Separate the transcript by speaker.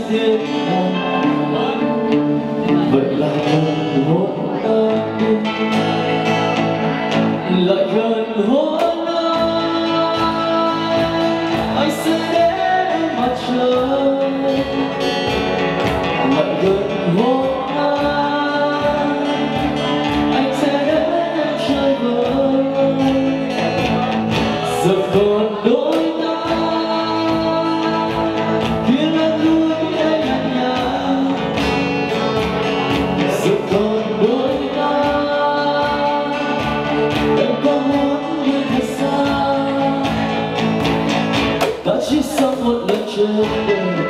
Speaker 1: tiếng vậy là gần hôn anh lại gần hôn anh sẽ đến mặt trời lại gần hôn anh sẽ đến chơi vơi giờ còn đôi ta kia là núi anh nhạt nhòa giờ còn đôi ta em có muốn đi thật xa ta chỉ sống một lần trên đời